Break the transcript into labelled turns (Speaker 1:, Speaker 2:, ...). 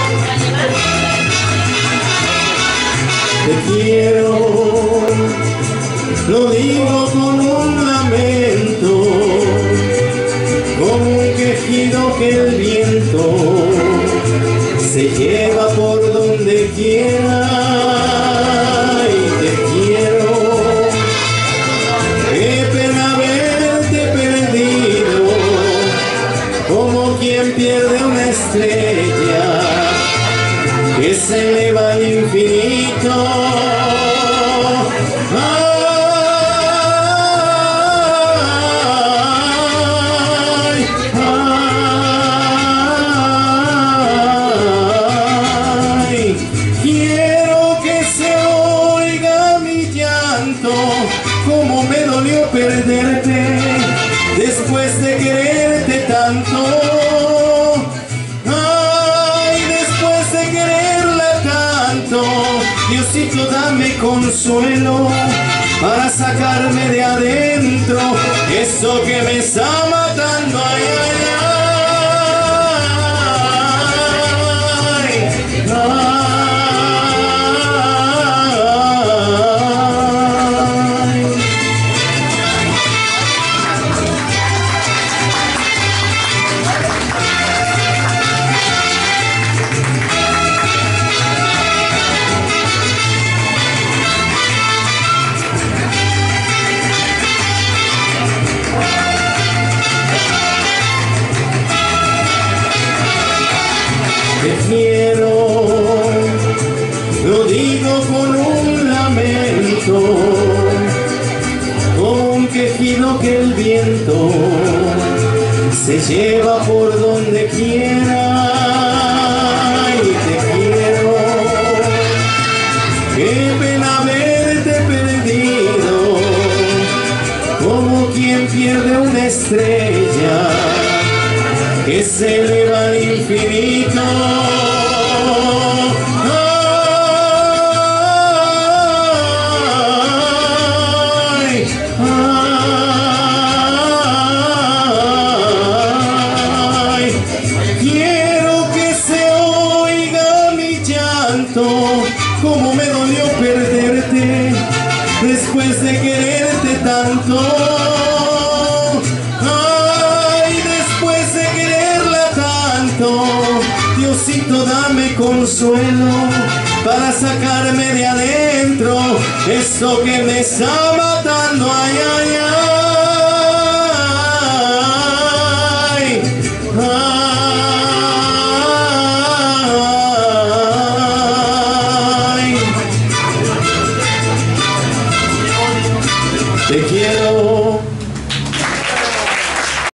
Speaker 1: Te quiero, lo digo con un lamento, como un quejido que el viento se lleva por donde quiera. Y te quiero, qué pena haberte perdido, como quien pierde una estrella que se eleva al infinito. Ay, ay, quiero que se oiga mi llanto, como me dolió perderte después de quererte tanto. Diosito, dame consuelo para sacarme de adentro eso que me está matando. Ay, ay, ay, ay. Te quiero, lo digo con un lamento, con un quejido que el viento se lleva por donde quiera. Y te quiero, qué pena haberte perdido, como quien pierde una estrella que se eleva al infinito. Ay, ay, quiero que se oiga mi llanto, como me dolió perderte después de quererte tanto. Diosito, dame consuelo para sacarme de adentro eso que me está matando. Ay, ay, ay, ay. Te quiero.